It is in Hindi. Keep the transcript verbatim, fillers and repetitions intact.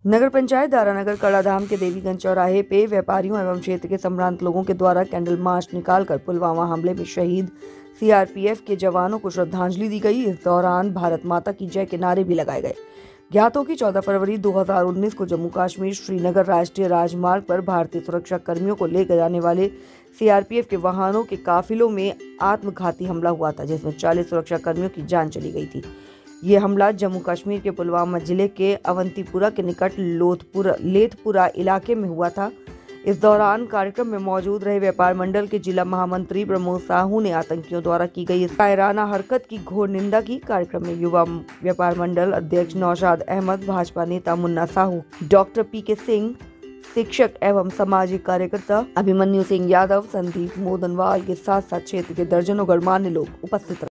नगर पंचायत दारानगर कड़ाधाम के देवीगंज चौराहे पे व्यापारियों एवं क्षेत्र के संभ्रांत लोगों के द्वारा कैंडल मार्च निकालकर पुलवामा हमले में शहीद सीआरपीएफ के जवानों को श्रद्धांजलि दी गई। इस दौरान भारत माता की जय के नारे भी लगाए गए। ज्ञात हो कि चौदह फरवरी दो हज़ार उन्नीस को जम्मू कश्मीर श्रीनगर राष्ट्रीय राजमार्ग पर भारतीय सुरक्षा कर्मियों को लेकर जाने वाले सीआरपीएफ के वाहनों के काफिलों में आत्मघाती हमला हुआ था, जिसमें चालीस सुरक्षा कर्मियों की जान चली गई थी। ये हमला जम्मू कश्मीर के पुलवामा जिले के अवंतीपुरा के निकट लोथपुरा लेथपुरा इलाके में हुआ था। इस दौरान कार्यक्रम में मौजूद रहे व्यापार मंडल के जिला महामंत्री प्रमोद साहू ने आतंकियों द्वारा की गई इस कायराना हरकत की घोर निंदा की। कार्यक्रम में युवा व्यापार मंडल अध्यक्ष नौशाद अहमद, भाजपा नेता मुन्ना साहू, डॉक्टर पी के सिंह, शिक्षक एवं सामाजिक कार्यकर्ता अभिमन्यु सिंह यादव, संदीप मोदनवाल के साथ साथ क्षेत्र के दर्जनों गणमान्य लोग उपस्थित रहे।